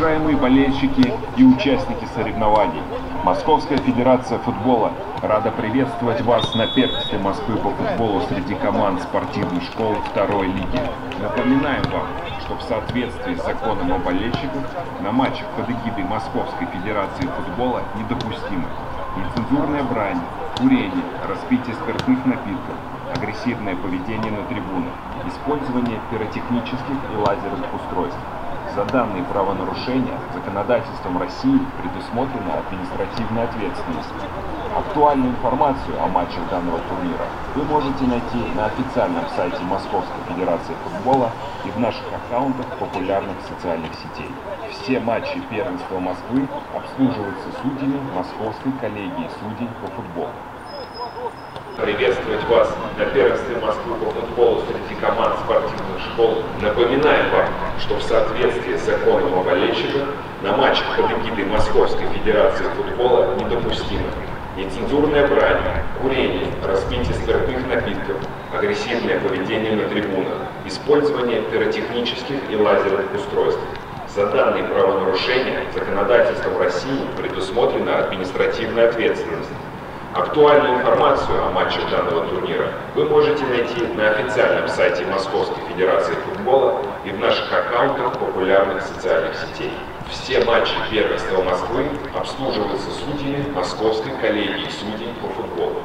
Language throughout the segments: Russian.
Уважаемые болельщики и участники соревнований, Московская Федерация Футбола рада приветствовать вас на первенстве Москвы по футболу среди команд спортивных школ второй лиги. Напоминаем вам, что в соответствии с законом о болельщиках на матчах под эгидой Московской Федерации Футбола недопустимы нецензурная брань, курение, распитие спиртных напитков, агрессивное поведение на трибунах, использование пиротехнических и лазерных устройств. За данные правонарушения законодательством России предусмотрена административная ответственность. Актуальную информацию о матчах данного турнира вы можете найти на официальном сайте Московской Федерации Футбола и в наших аккаунтах популярных социальных сетей. Все матчи первенства Москвы обслуживаются судьями Московской коллегии судей по футболу. Приветствовать вас на первенстве Москвы по футболу среди команд спортивных школ. Напоминаем вам, что в соответствии с законом о болельщиках на матчах под эгидой Московской Федерации Футбола недопустимы нецензурная брань, курение, распитие спиртных напитков, агрессивное поведение на трибунах, использование пиротехнических и лазерных устройств. За данные правонарушения законодательством России предусмотрена административная ответственность. Актуальную информацию о матчах данного турнира вы можете найти на официальном сайте Московской Федерации Футбола и в наших аккаунтах популярных социальных сетей. Все матчи первенства Москвы обслуживаются судьями Московской коллегии судей по футболу.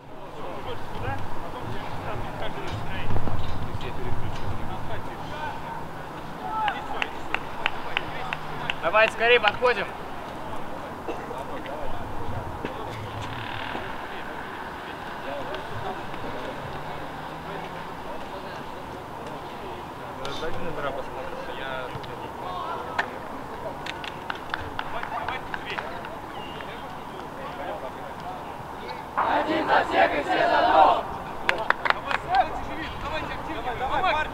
Давайте скорее подходим. Дайте номера посмотришь, я... Один за всех и все за одного! Давайте активнее, давай, парни!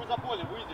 за поле, выйди.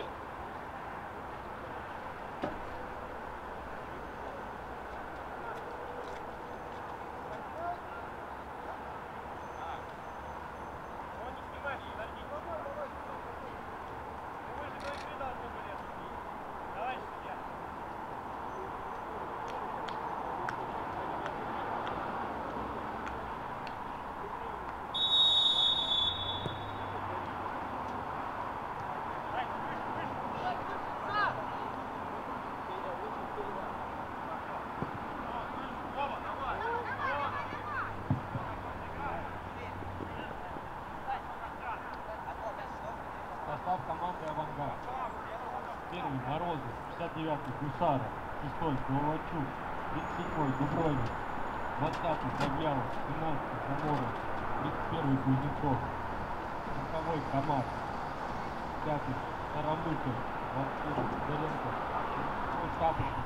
Состав команды «Авангард». Первый – Морозов, 59-й – Гусаров, 6-й – Головачук, 37-й – Дубровик, 20-й – Завьялов, 17-й – Заморов, 31-й – Кузнецов, 40-й – Камар, 5-й – Старомыков, 21-й – Сидоренко, 6-й – Капушев.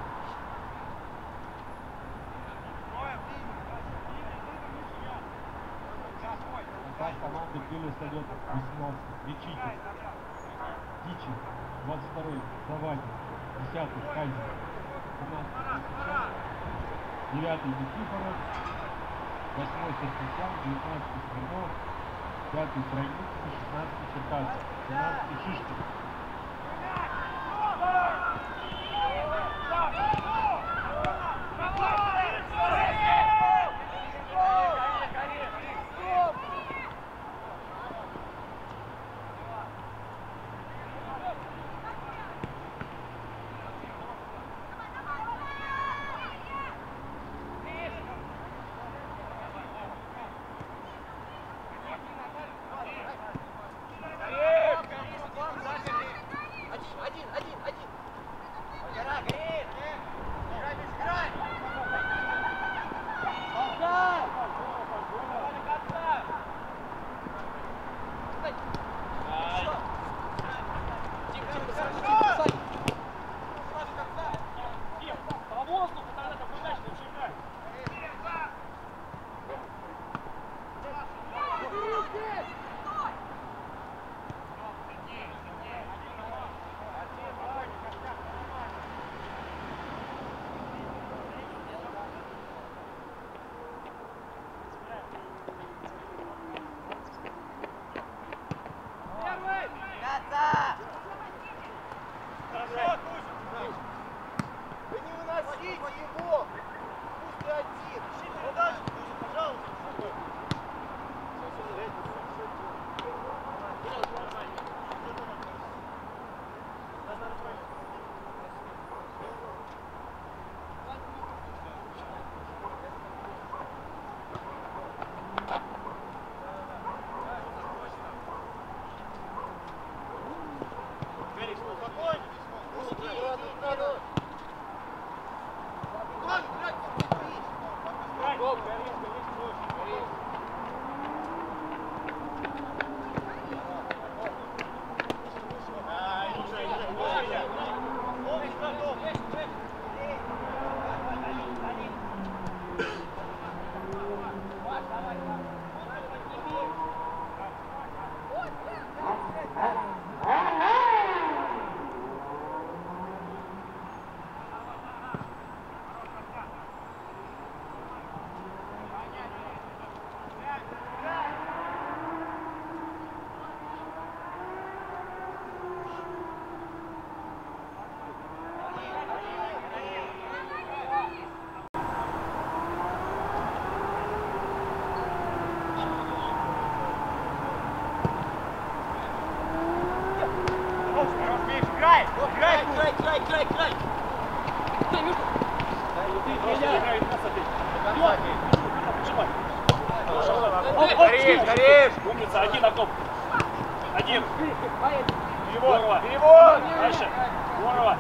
Состав команды «Крылья Советов», 18-й – Лечитель, Дичин, 22-й – Завадин, 10-й – Кайзер, 17-й – 9-й – Никифоров, 8-й – Саркисян, 19-й – Смирнов, 5-й – Тройницкий, 16-й – Черкасов, 17-й – Шишкин. Горишь! Умница, один окоп. Один. Перевод! Перевод! Дальше. Здорово.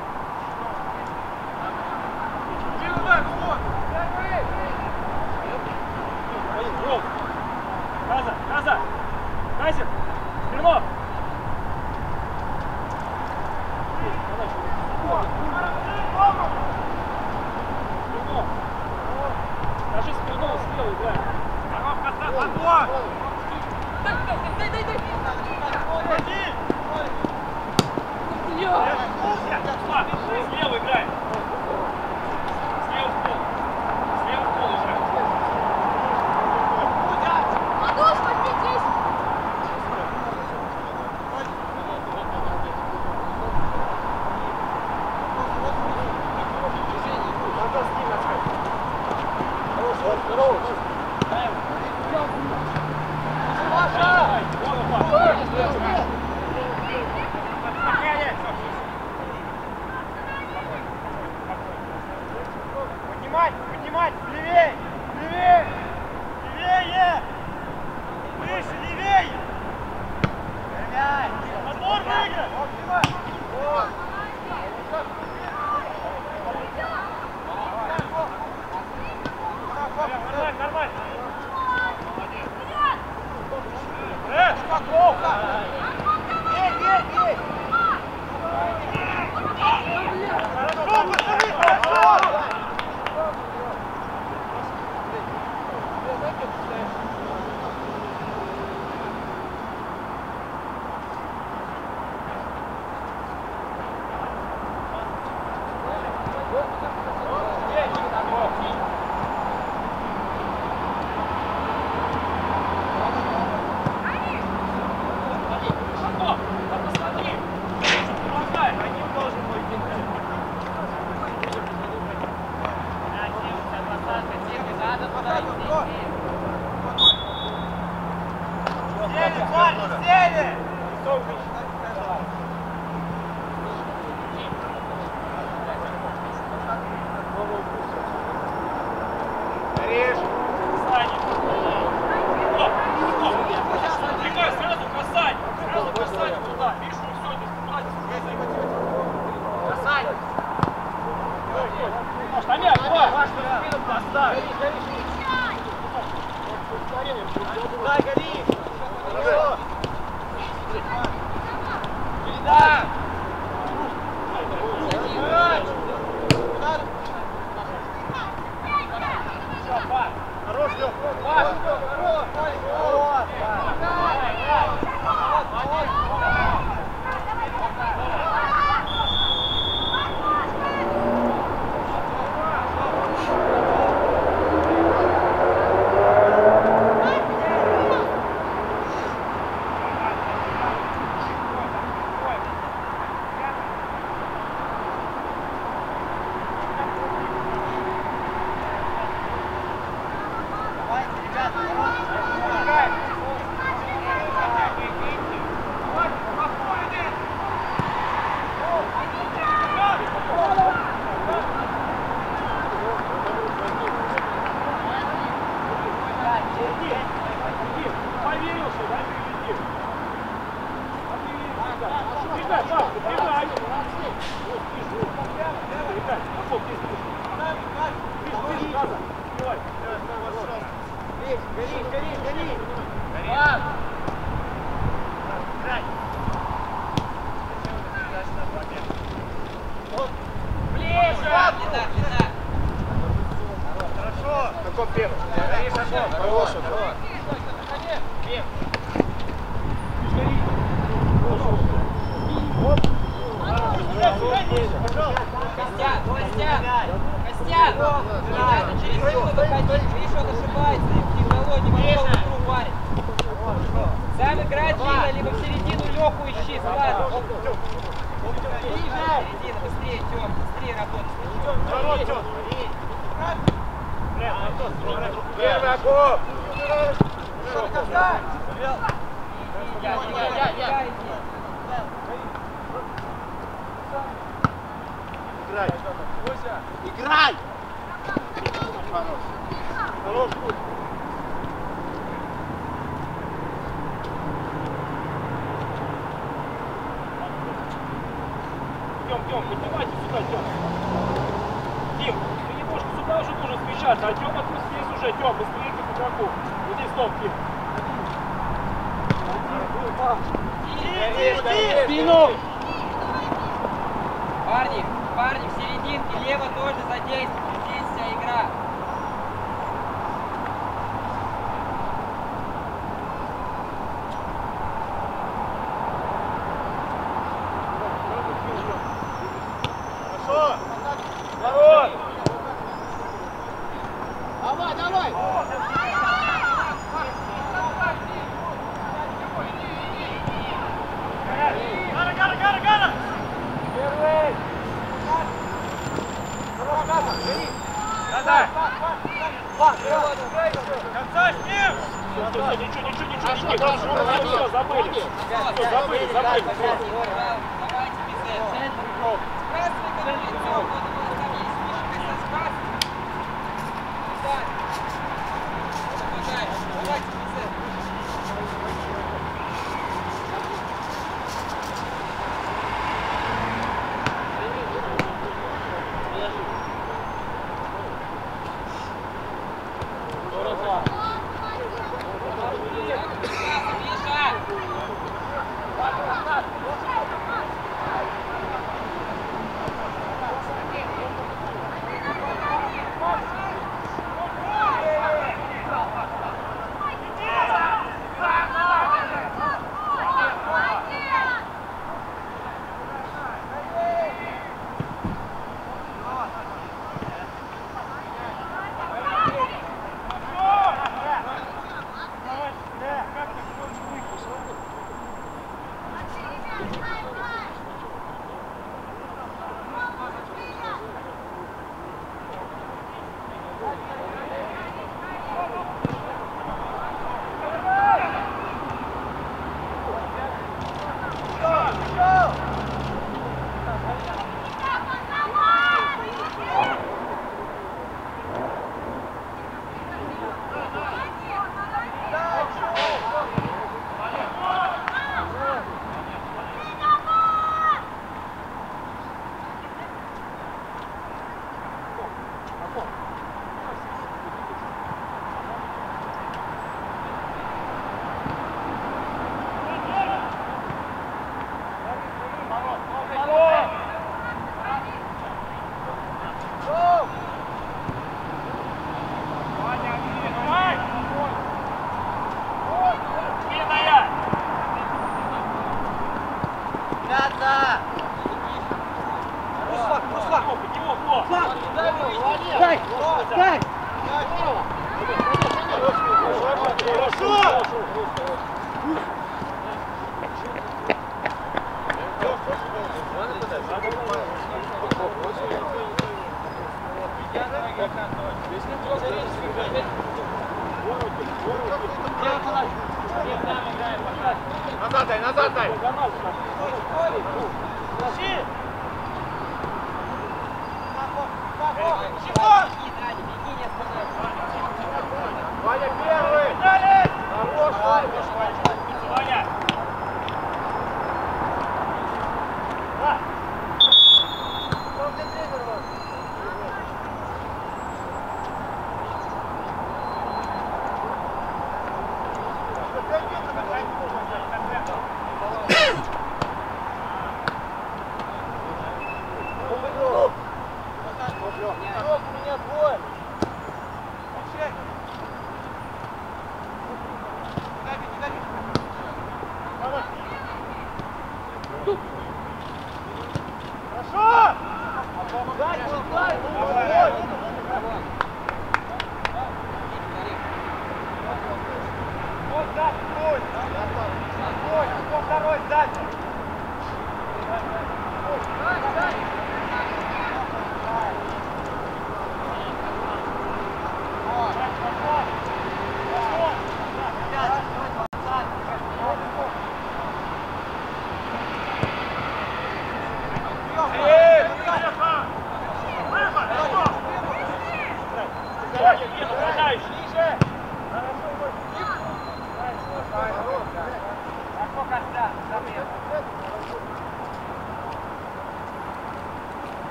Газа, Газа! Газер! Смирнов! Скажи Смирнову слева играй. Дай! Слева играй. Слева в пол. Слева в пол играй. Ладошь поднятись! Поднимать, поднимать, левее, левее, левее, выше, левее. Подбор выиграй. Нормально, нормально. Упаковка. Ей, ей, ей. Хорошо, пацаны, хорошо. Играй! Хорош, путь. Тём, поднимайте сюда, Тём. Тим, ты немножко сюда уже должен смещаться, а Тём отпустись уже, Тём, быстрее к игроку. Вот здесь стоп, Тим. Спину! Парни, в серединке, лево тоже задействуйте, здесь вся игра. Конца с ним! Ничего, забыли. Забыли. Давайте, Бизет. Сбрасывай там лицо, вот там есть Мишка, сбрасывай. Так. Давайте, Бизет. Назад дай! Ваня первый! Хорош, Ваня!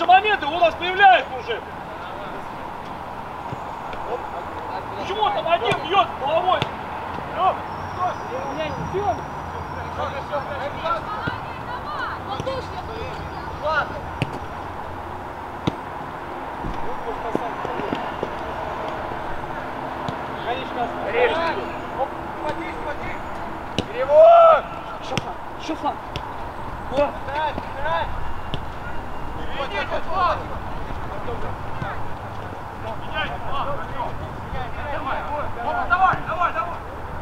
хорошие моменты у нас появляются уже. Почему там один бьет головой? Перевод! Шофан! Встать, встать! Давай, давай, давай!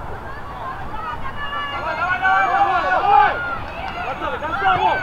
До конца, Ром!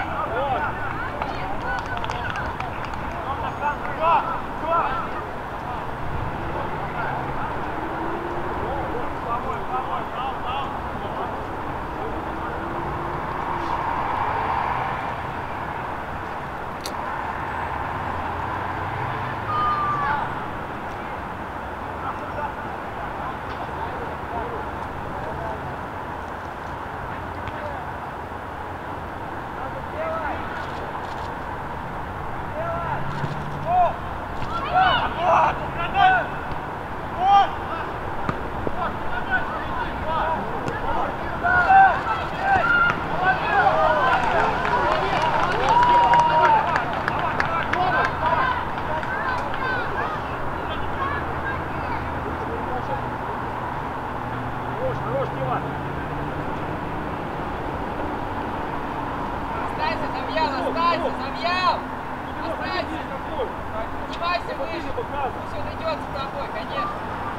Останься, Завьял, останься, Завьял! Останься! Поднимайся выше! Все дойдет с тобой, конечно!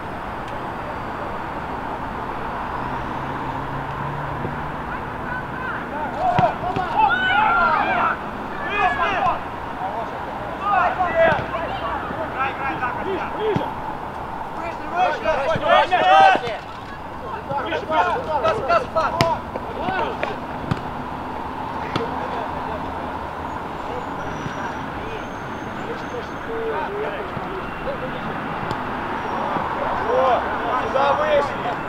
Сюда выше!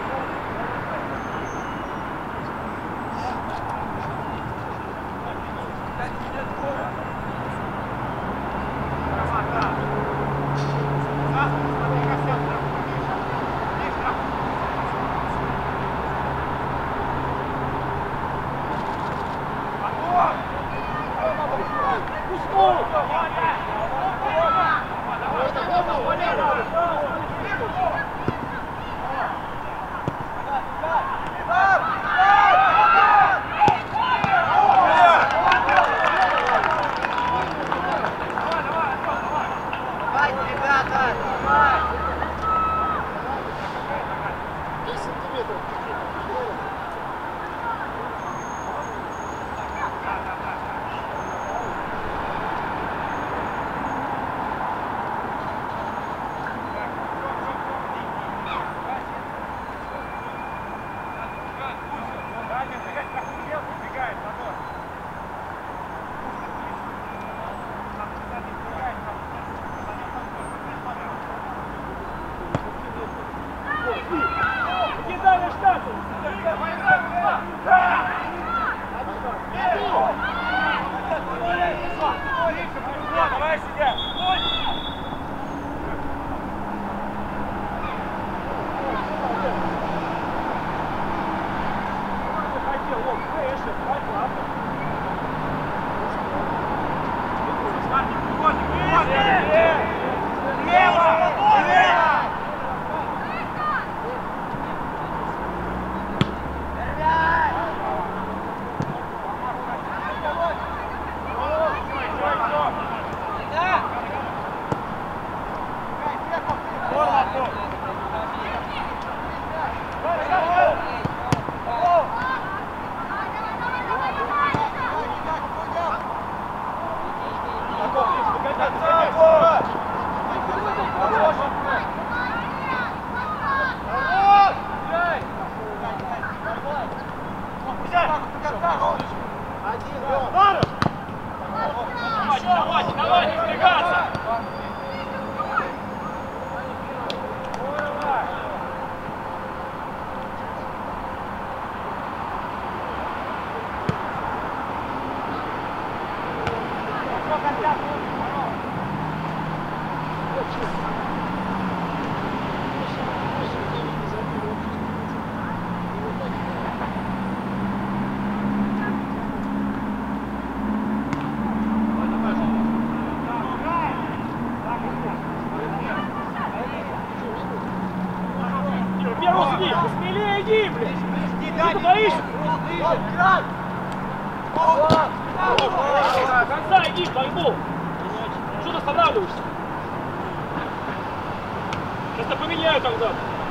Давай сюда! Да! Яру, иди! Смелее иди, блядь! Ты боишься? До конца иди в борьбу! Что ты останавливаешься? Сейчас я поменяю тогда.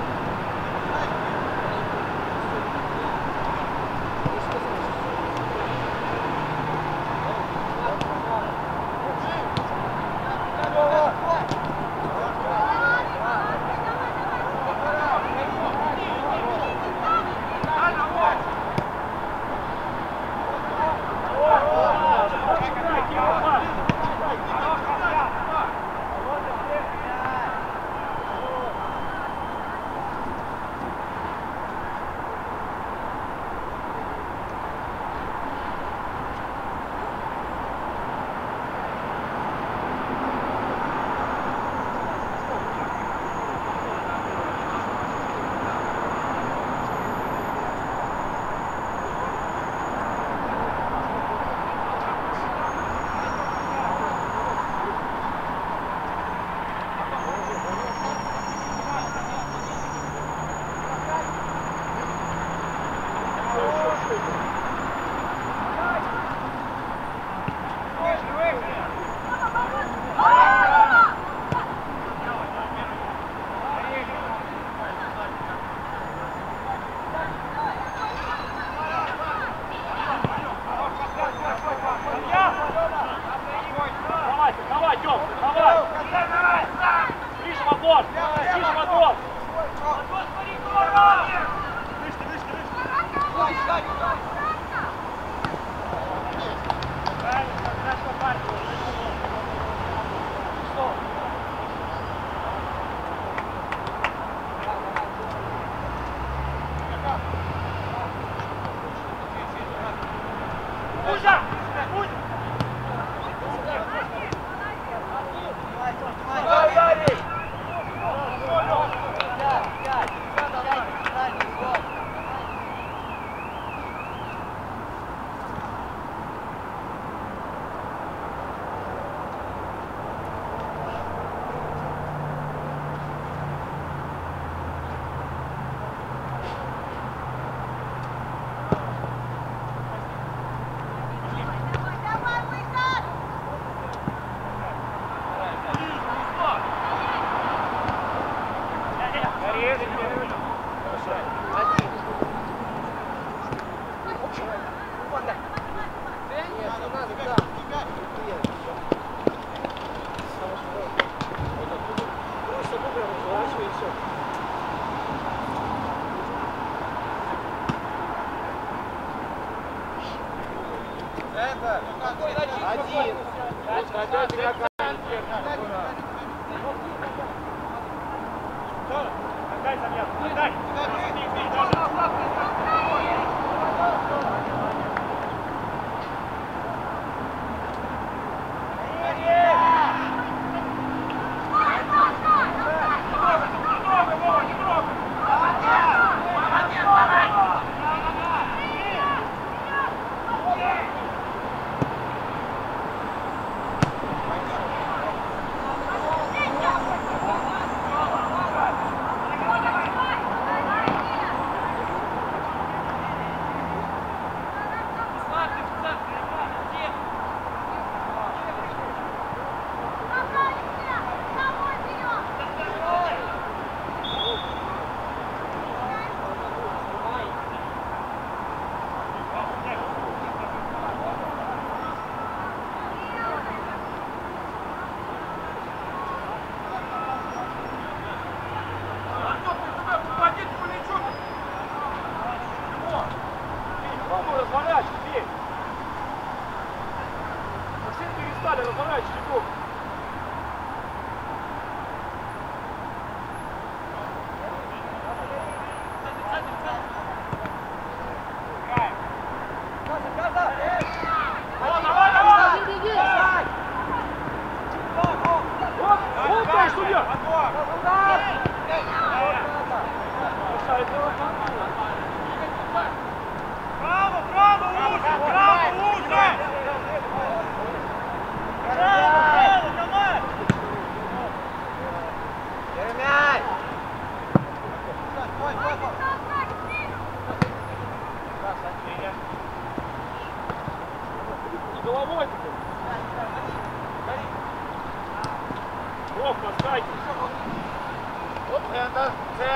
Давай, Тём, давай! Ближе в отбор! Ближе в отбор!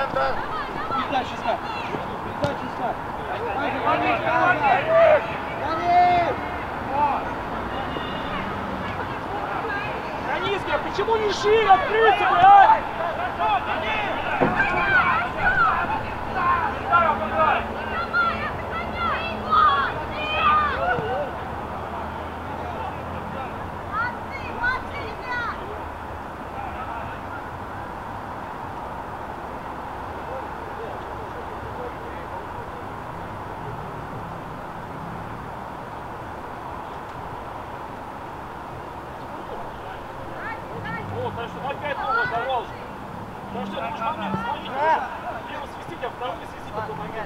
Передача ска. Передача ска. Каниски, а почему не шире открыться, а? Так что опять новый завал. Так что, может, момент, смотрите, либо свистите, а второй не свистите такой момент.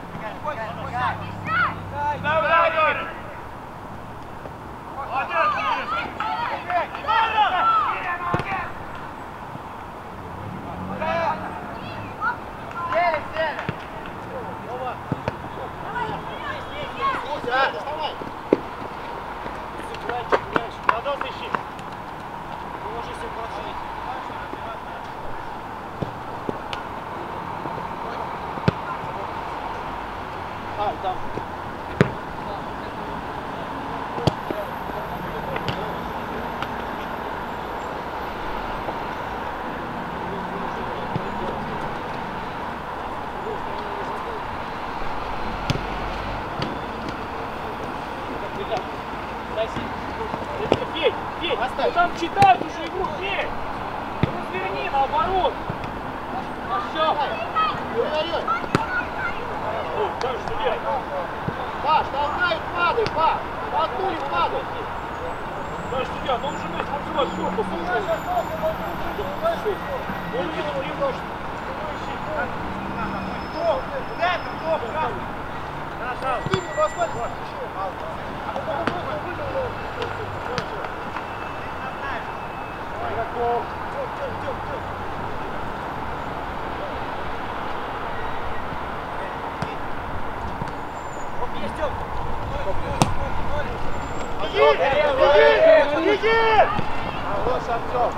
Давай, Юрий! Молодец, Петь, ну там читают уже игру, Петь! Ну разверни наоборот! Ой, как же стреляет! Паш, толкай, падай, Паш! Толкнули, падай! Даже судья, ну он же может открывать корпус. Он видел преимущество. Кто? Ты не посмотри! Иди! Вот Артём!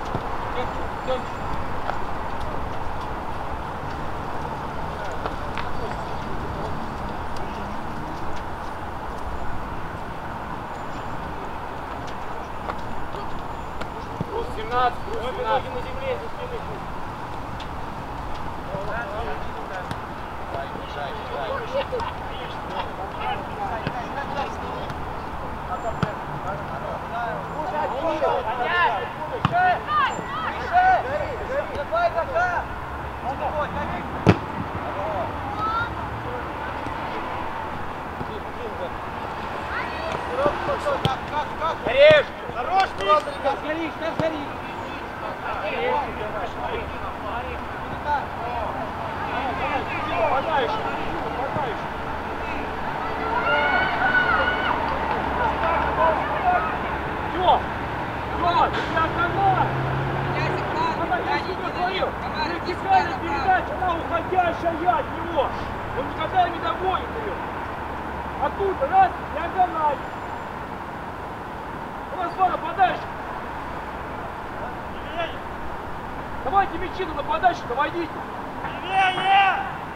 Плюс 17, плюс 17. На земле, за спины. Горишь! Хорош, просто, ребят! Горишь, как горишь! Попадаешь, попадаешь. Тём, для канала! Вертикальная передача, она уходящая от него! Он никогда не догонит ее! Оттуда, раз, диагональ! У нас два нападающих! Давайте мячи на нападающих, доводите! Левее!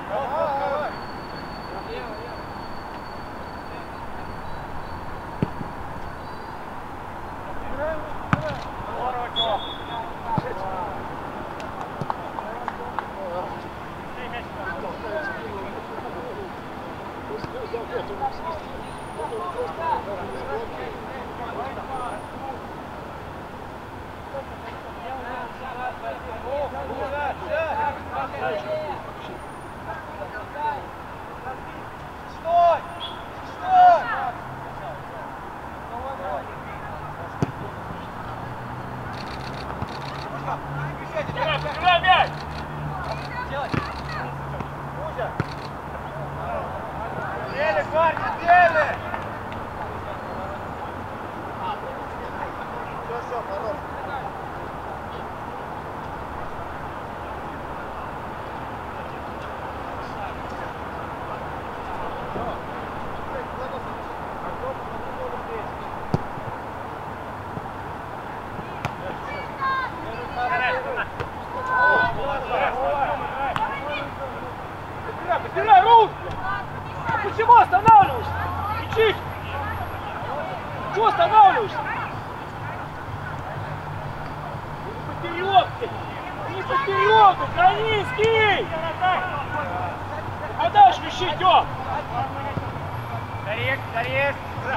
Стой! Стой! Играй мяч! Делай! Кузя! Дели, парни, дели! Подбирай руки! Почему останавливаешься? Ичись! Чего останавливаешься? Вперед! Не поперед! Украинский! А дальше ищи, Тём! Скорее, скорее.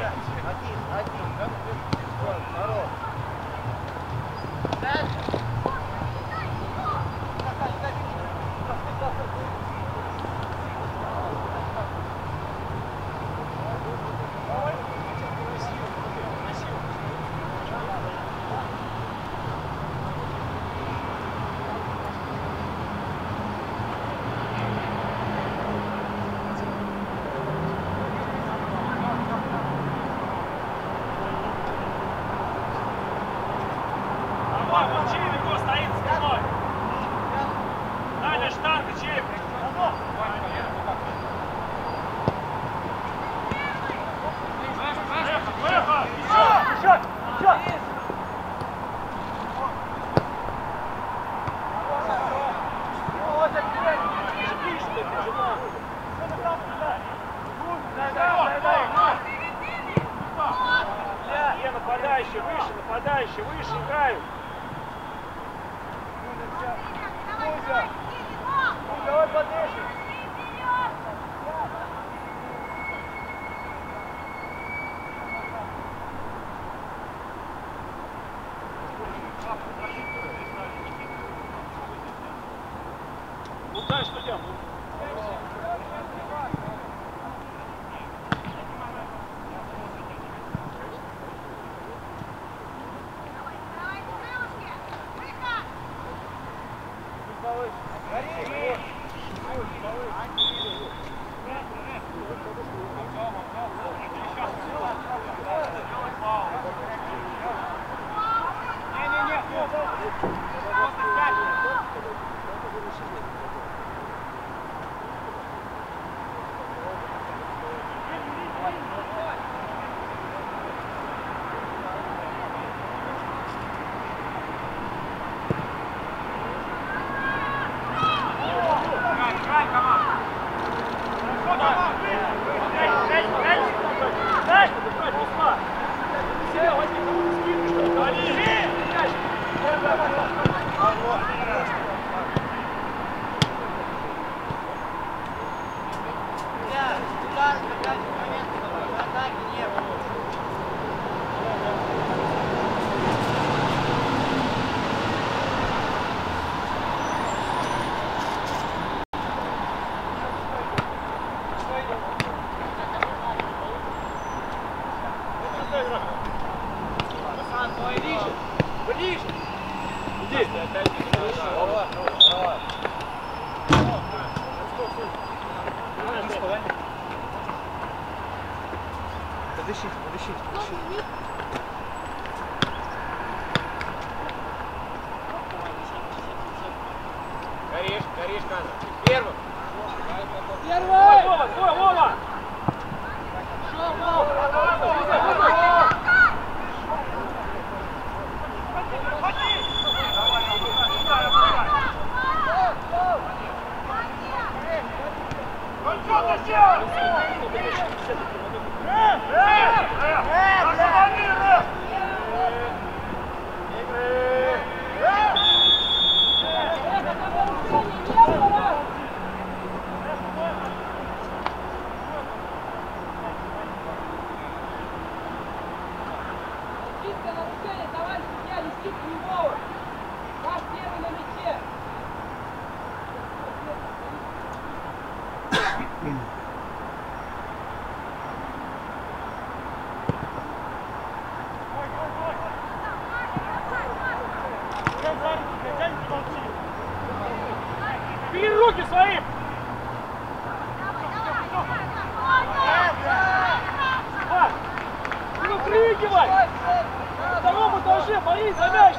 Нападающие, выше играют. Давай поддержим. Ну дальше что делаем? Бери руки своим! Не выпрыгивай! На втором этаже борись за мяч!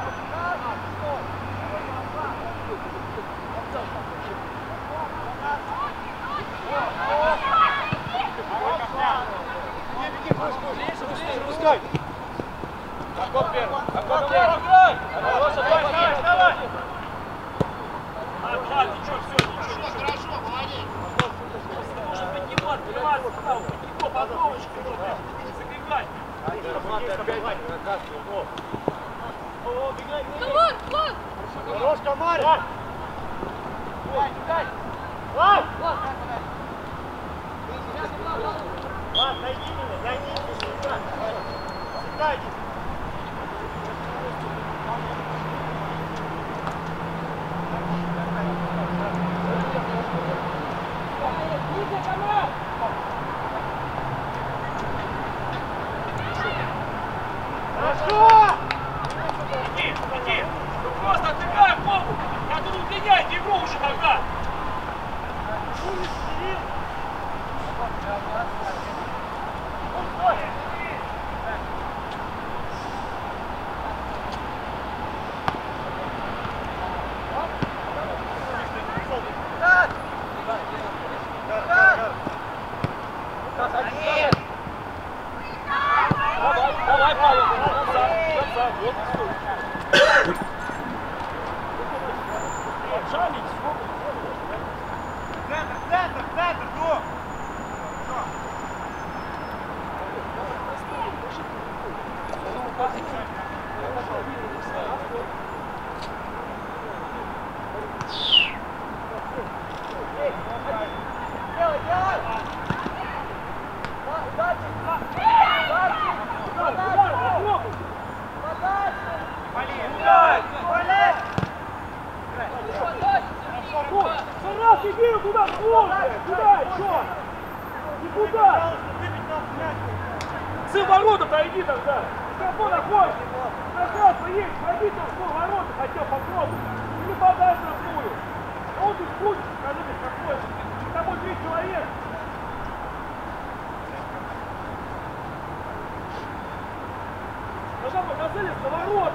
Сын ворота-то иди тогда! Ты находишь? Пространство есть, пробить там в ворота хотел попробовать. Или подай вторую. А он тут крутит, скажи мне, какой. С тобой 3 человека. Должна показали за ворота.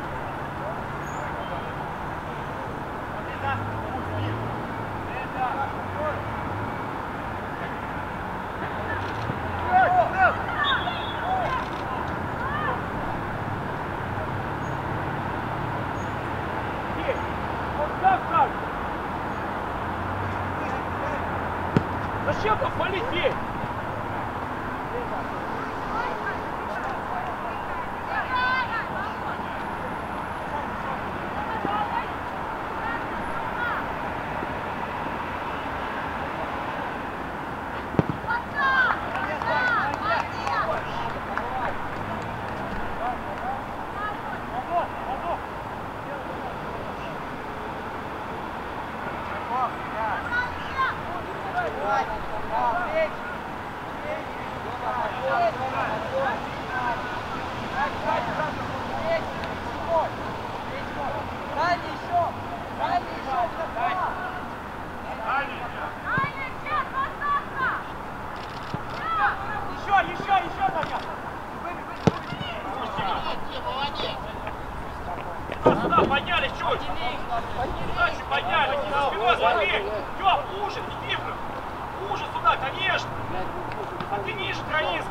Зачем там полететь? Сюда поднялись чуть! Дальше поднялись! За спиной смотри! Ёп, ужин, иди в ужин сюда, конечно! А ты ниже границ!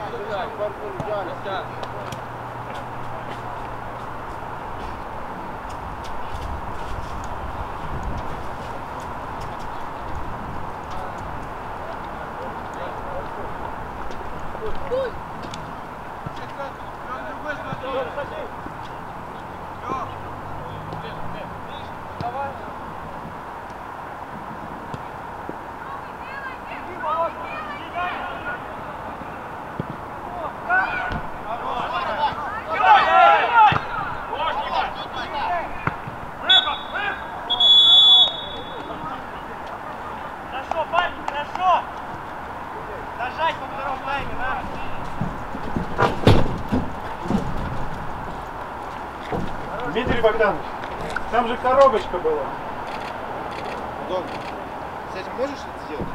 Дмитрий Богданович, там же коробочка была. Удобно. С этим можешь это сделать?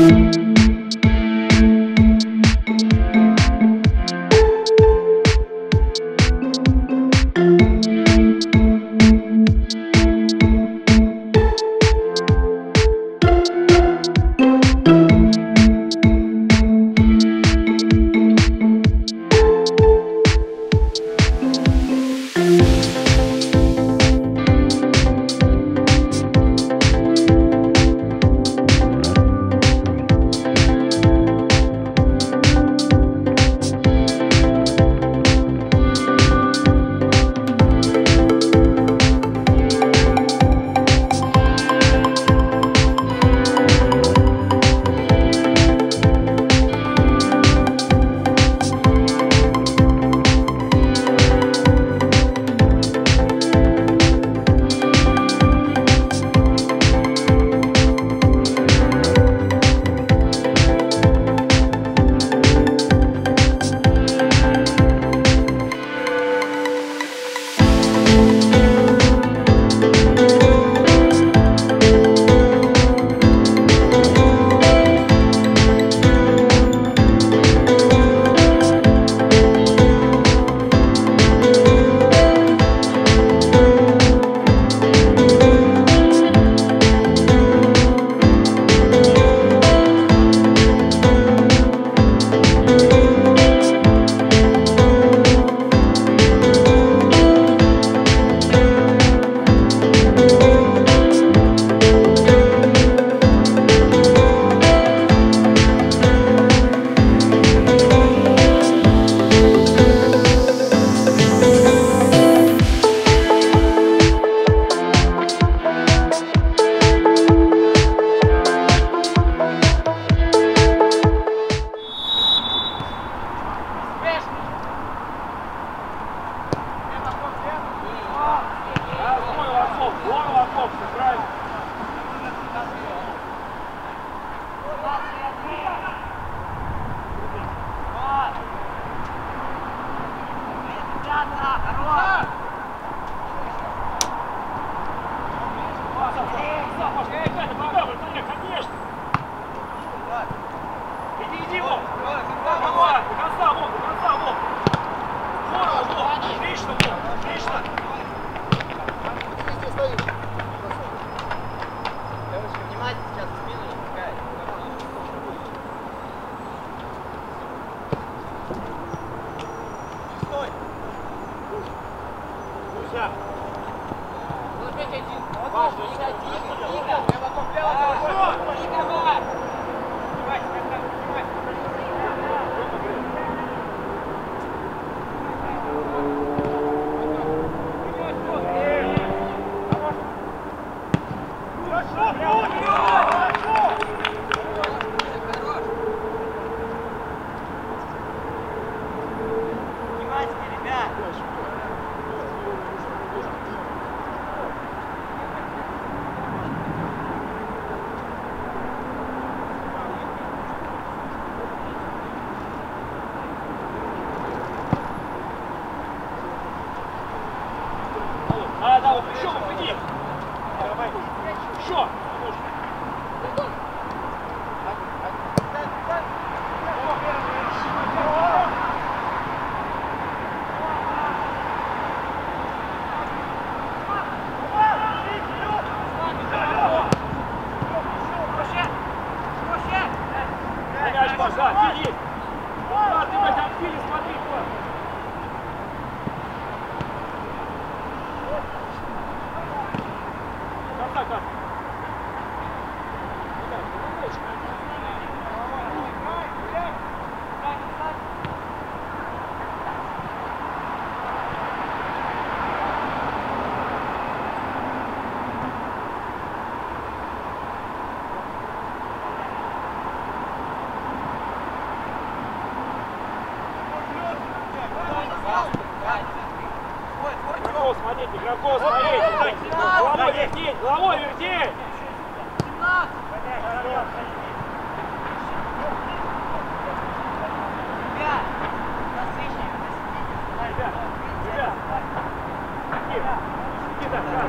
Игроков смотреть! Головой вертеть! Головой вертеть!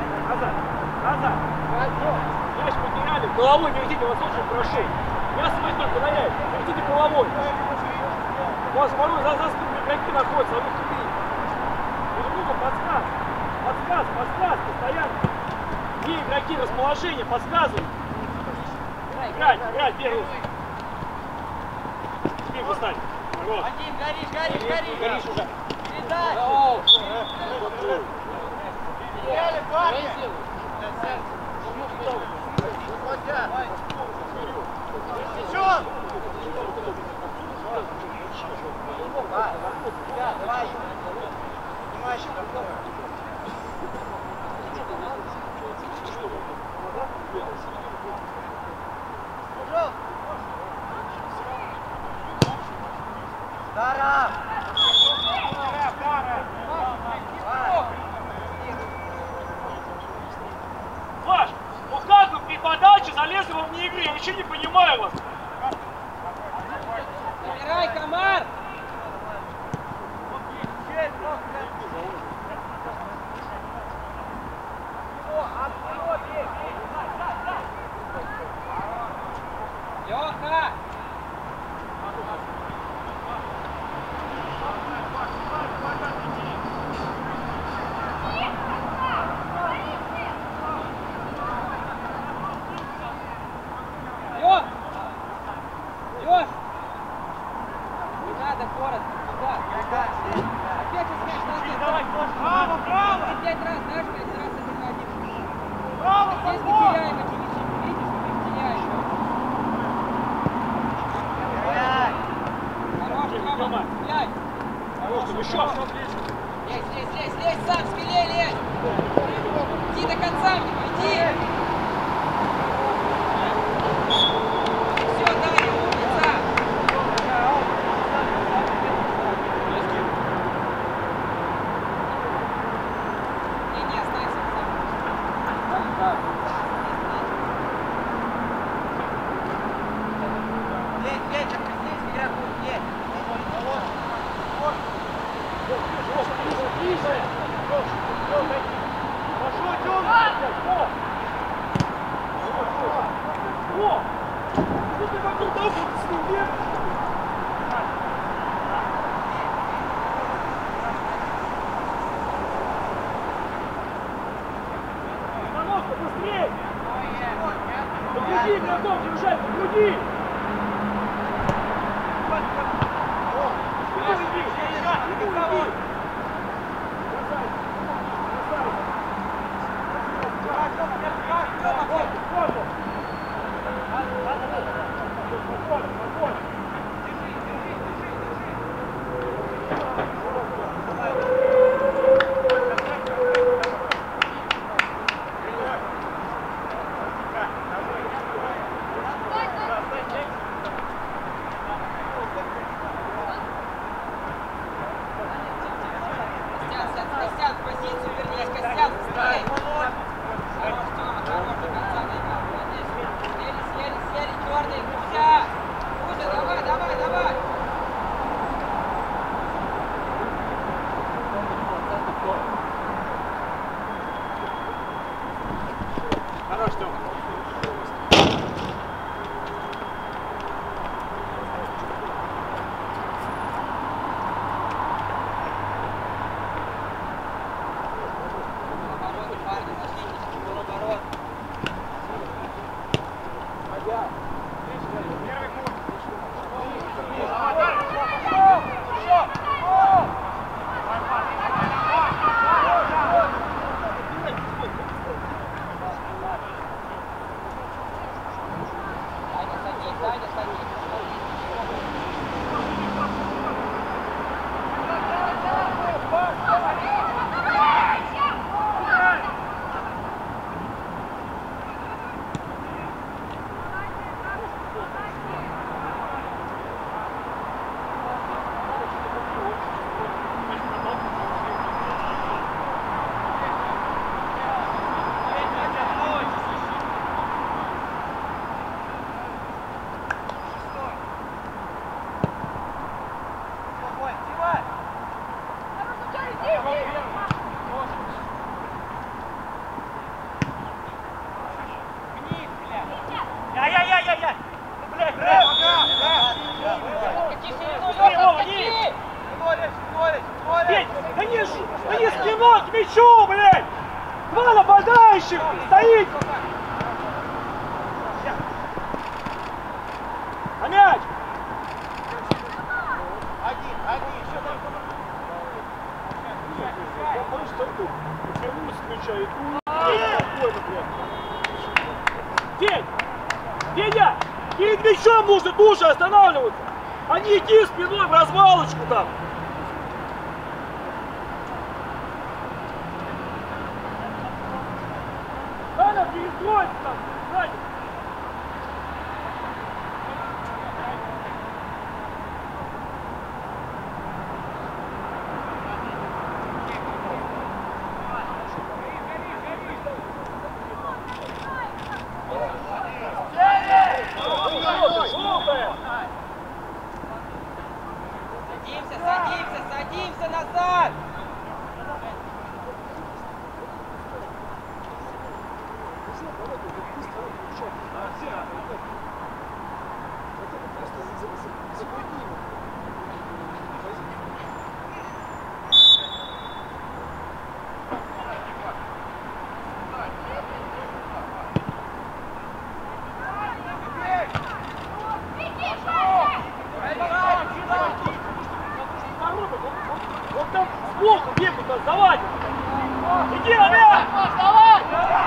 Назад! Назад! Мяч потеряли! Головой вертите, вас очень прошу! Я смотрю! спокойно. У вас ворот за спиной игроки находятся, а вы впереди. Друг другу подсказ, постоянно. Где игроки, расположение, подсказывают. Играть, первый. Теперь встань. Один, горишь уже. Передай. Давай. Ваш, ну как вы при подаче залезли во вне игры? Я вообще не понимаю вас. Забирай, Комар! Леха! Лёш! Не надо коротко, туда. Опять искать назад. Давай, право! Ты 5 раз дашь, 5 раз отходишь. Право, Здесь мы теряем эти мячи. Видишь, мы их теряем. Хорош, Рома, цепляй. Хорош, еще. Лезь, сам, смелее лезь. Иди до конца, иди. Все, Даня, умница. Не, останься сам. Лезь, здесь игроку, лезь. Хорошо, Тёма! О! Что ты вокруг того с ним держишь? Остановка, быстрее! Подгруди игроков, держать, подгруди! Костян, в позицию вернись, Костян, вставай! Хорош, Тёма, хорош, до конца доиграл, молодец. Съели, черный, Кузя! Кузя, давай! мячу, блядь! Два нападающих! Стоит! А мяч! Один, еще там. Я просто иду. Вернусь с мяча, иду. Спокойно, блядь. День! Деня! Перед мячом нужно тоже останавливаться! А не иди спиной в развалочку там! Надо перестроиться там, сзади! Садимся назад! Вот там сбоку бегут, нас заводят! Иди, Ромян! Давай!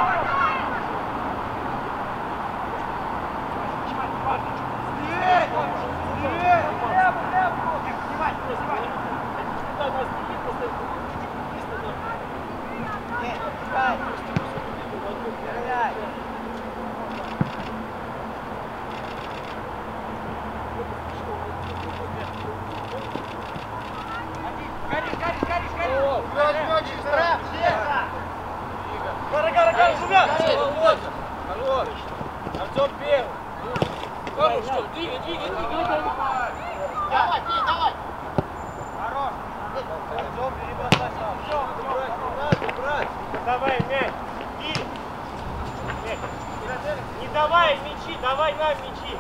Артем первый. Хорош, что? Двигай, двигай, двигай. Давай, бей, давай. Хорош. Артем, перебросай сам. Все, убрать. Давай мяч. И. Мяч. Не давай мячи, давай нам мячи.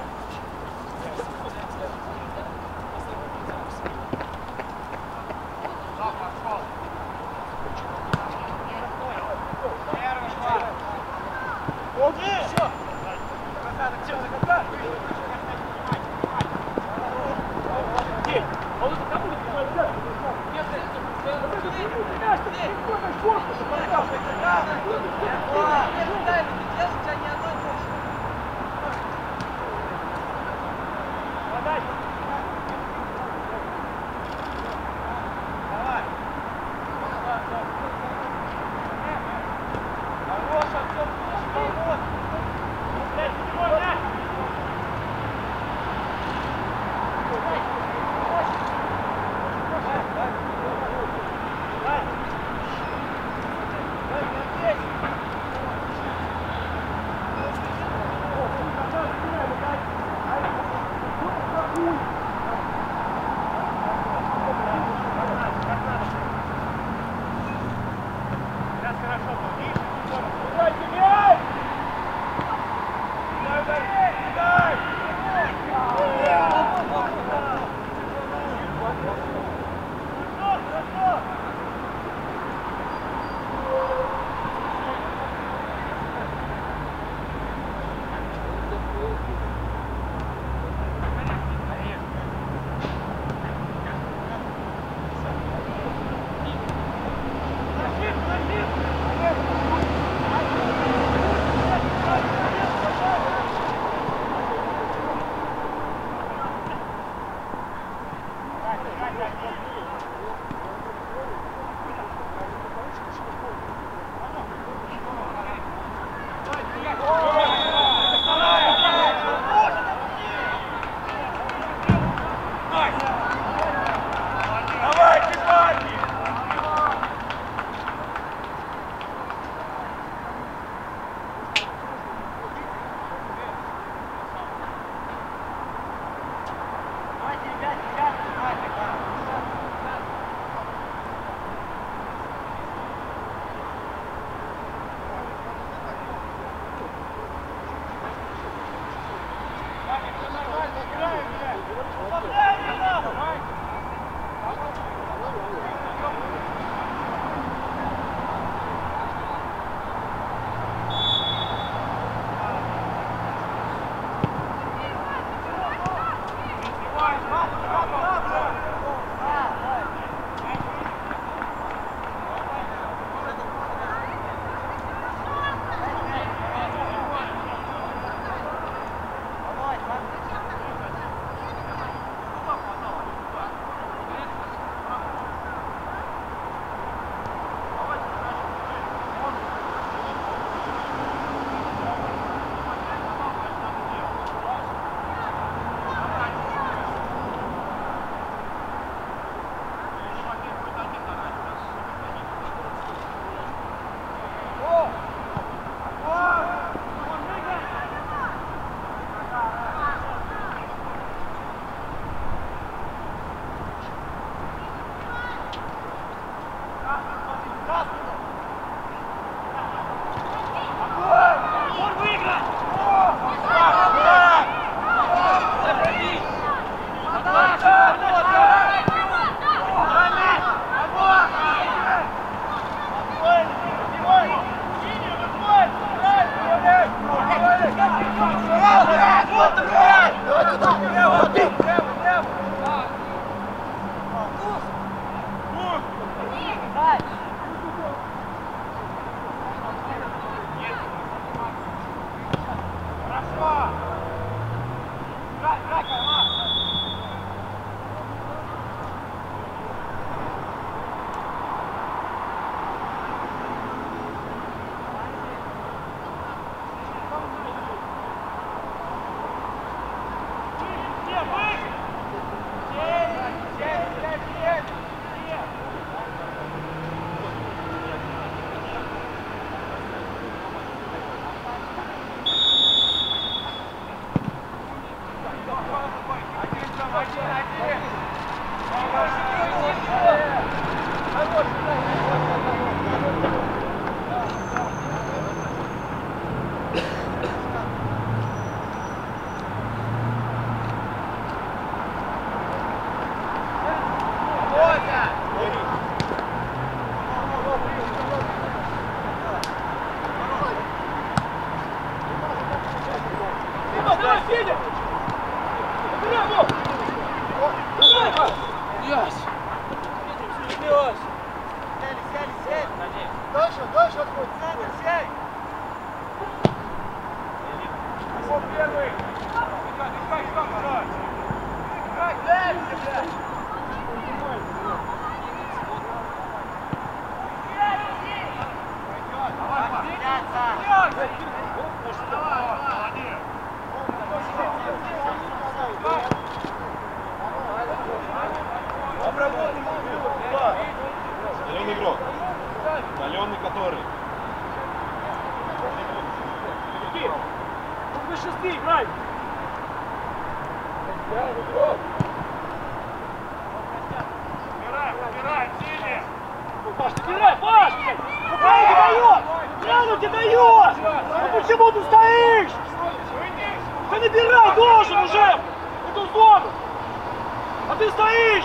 Паш, набирай, Паш! Ну право не дает! Право не дает! Ну почему ты стоишь? Ты набирай должен уже! Эту зону! А ты стоишь!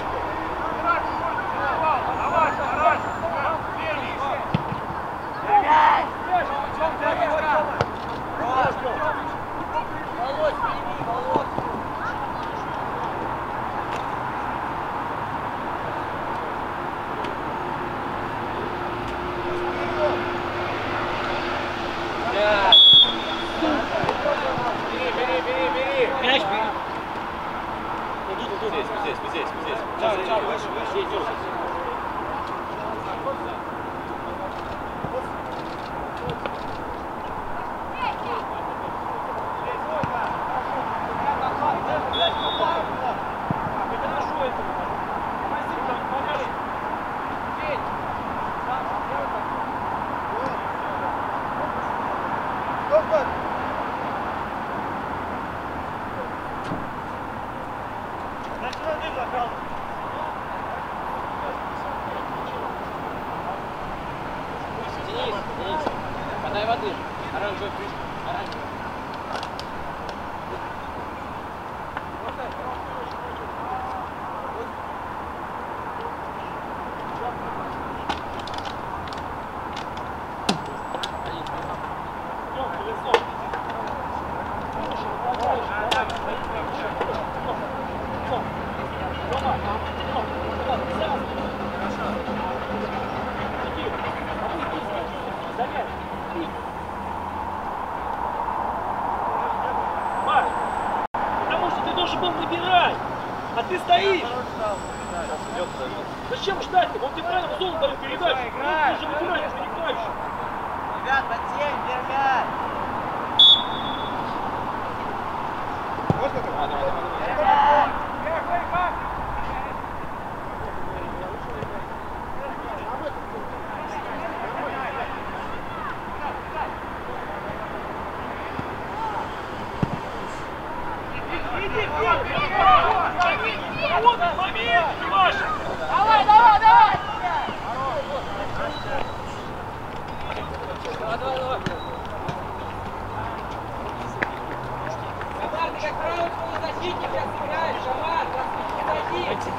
Подай воды. Оранжевый крышка. Оранжевый. Потому что ты должен был набирать, а ты стоишь. Зачем ждать-то? Он тебе правильно в зону дает передачу. Ты должен набирать, ты не играешь. Ребят, под 7, держать. Вот момент, Маша! Давай, давай, давай! Давай. Команда, как правило, полузащитник сейчас играет. Команда, защитник.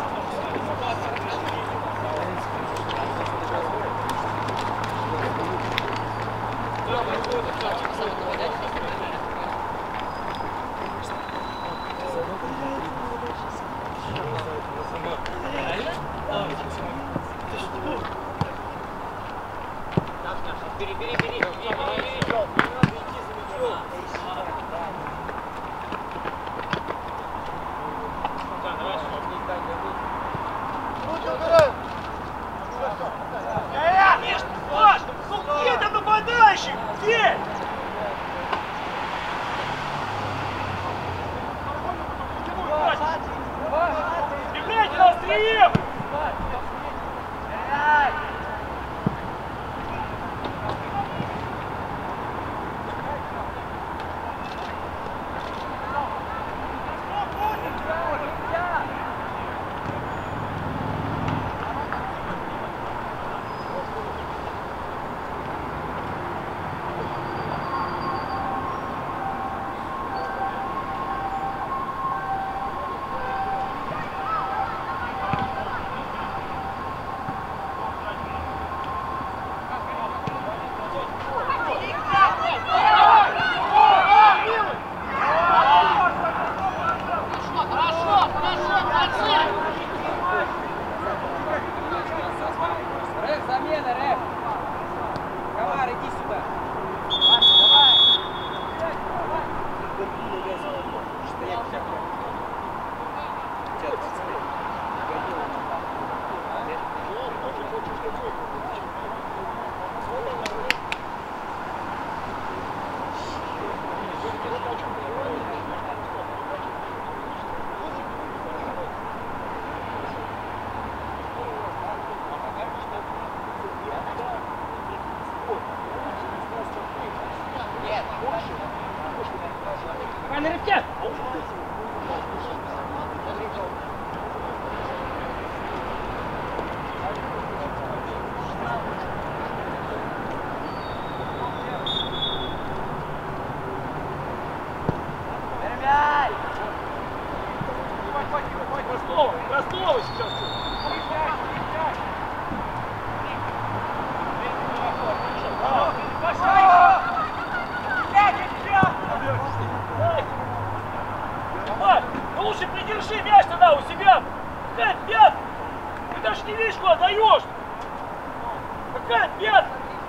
Маш, ну где там нападающий? Где? Играйте на острие! Краснова сейчас. Ну лучше придержи мяч тогда у себя. Какая пятка? Ты даже не видишь, куда даешь. Какая пятка?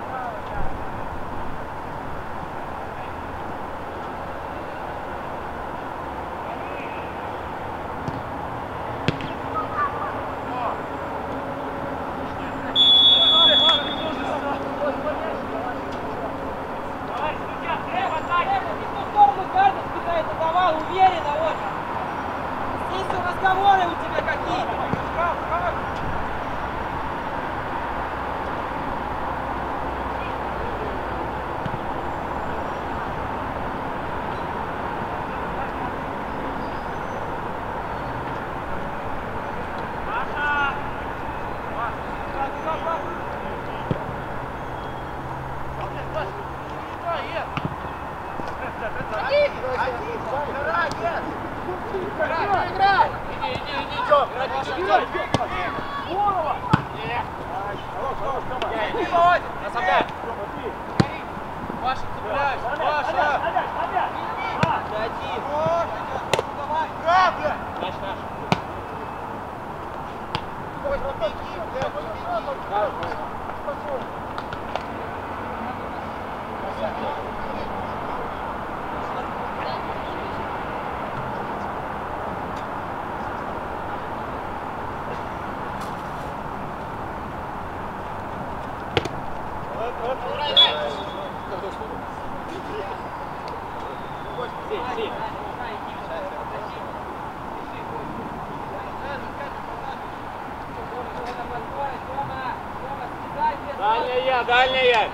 Дальняя!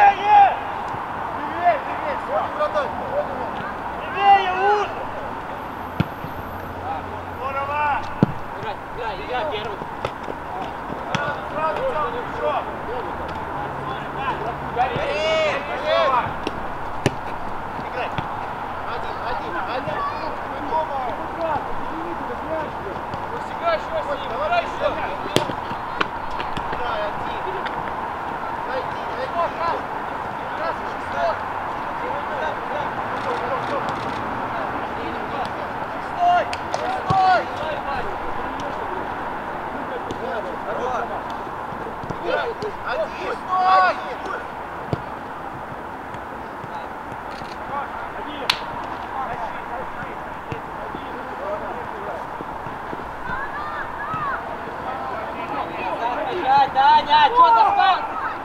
Левее! Левее лучше! Здорово! Я первый. Сразу все! Играй. Один. Посягай еще с ним, давай еще. Играй, один. Найди. Раз, шестой. Стой! Здорово. Играй. Один. Стой! Даня, что застал?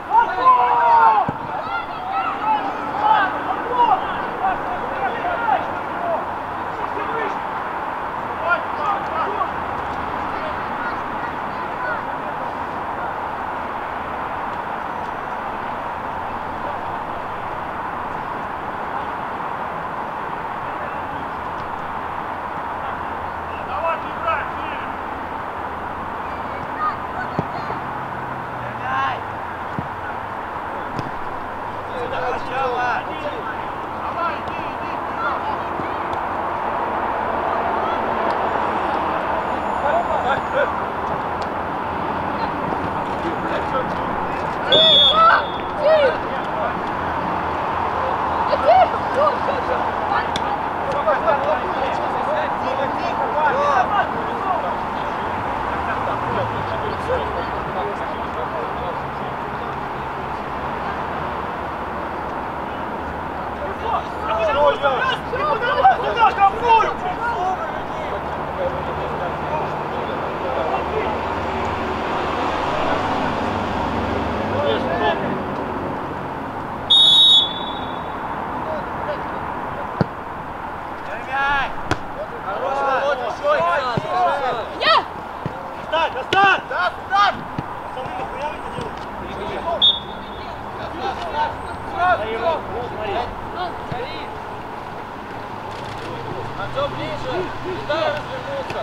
Артем, ближе! Дай развернуться!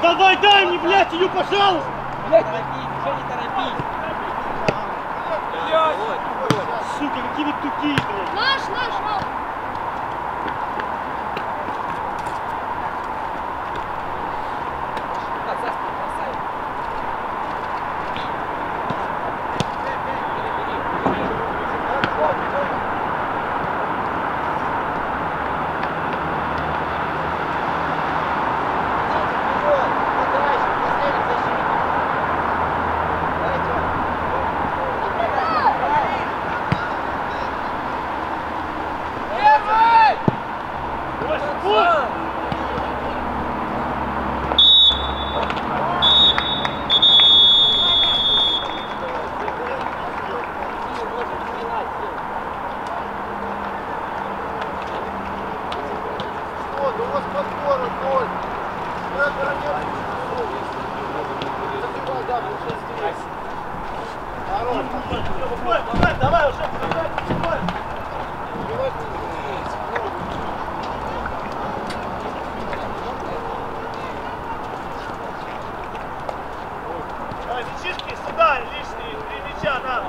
давай, дай мне, блядь, ее, пожалуйста! Блядь, торопись, уже не торопись. Сука, какие вы тупые, блядь! Наш, наш! Давай уже! Мальчишки сюда, лишние, 3 мяча нам!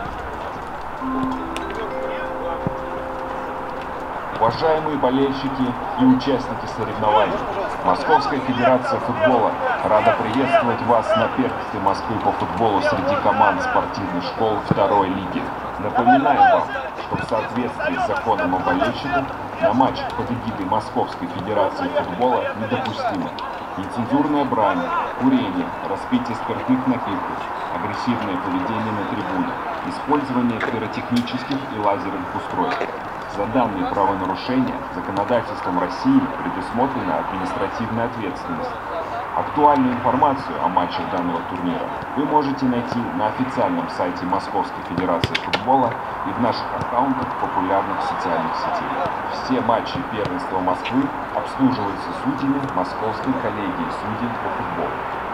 Уважаемые болельщики и участники соревнований, Московская Федерация футбола рада приветствовать вас на первенстве Москвы по футболу среди команд спортивных школ второй лиги. Напоминаем вам, что в соответствии с законом о болельщиках на матчах под эгидой Московской Федерации футбола недопустимо нецензурная брань, курение, распитие спиртных напитков, агрессивное поведение на трибуне, использование пиротехнических и лазерных устройств. За данные правонарушения законодательством России предусмотрена административная ответственность. Актуальную информацию о матчах данного турнира вы можете найти на официальном сайте Московской Федерации футбола и в наших аккаунтах в популярных социальных сетях. Все матчи первенства Москвы обслуживаются судьями Московской коллегии судей по футболу.